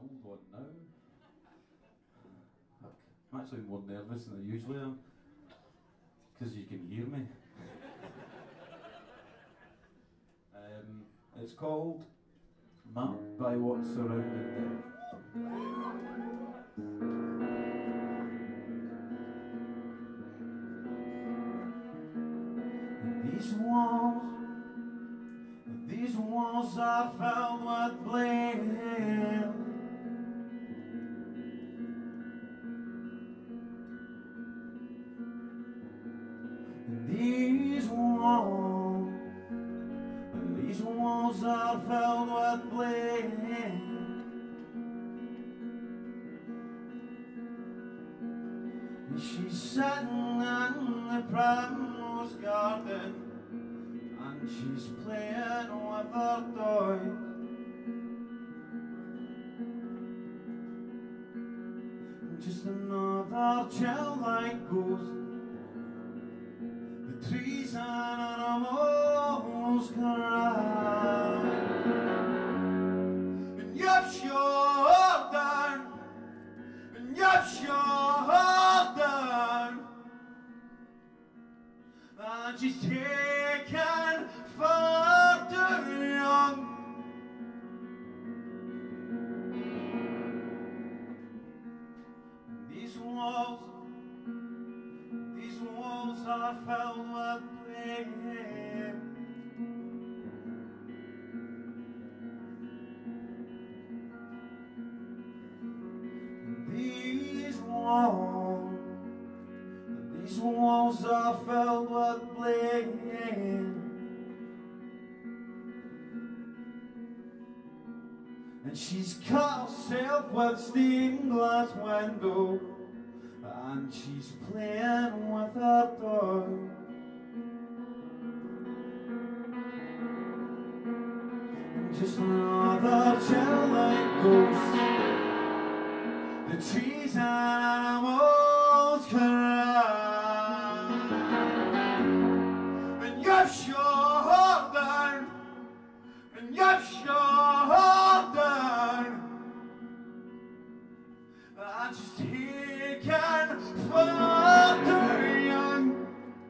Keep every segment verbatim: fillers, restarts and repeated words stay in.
old one now. I'm actually more nervous than I usually am, because you can hear me. um, it's called Mapped by What's Surrounded Them. These walls, these walls are filled with blame. These walls, these walls are filled with blame. And she's sitting in the primrose garden, and she's playing with her toys. Just another childlike ghost. The trees and animals cry, and you've shut down, and you've shut down, and she's taken far too young. And these walls, these walls are filled with blame. And these walls, these walls are filled with blame. And she's cut herself with stained glass window, and she's playing with her toy. And just another childlike ghost. The trees and animals cry, and you've shut down, and you've shut down, and she's taken far too young.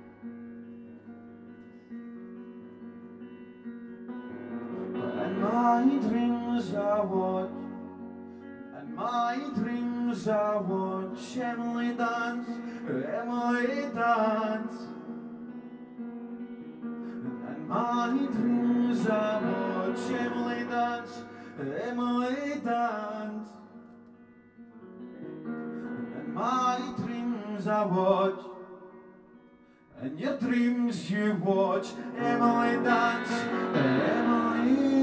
But in my dreams I watch, in my dreams I watch Emily dance, Emily dance. And in my dreams I watch Emily dance, Emily dance. In my dreams I watch, in your dreams you watch Emily dance, Emily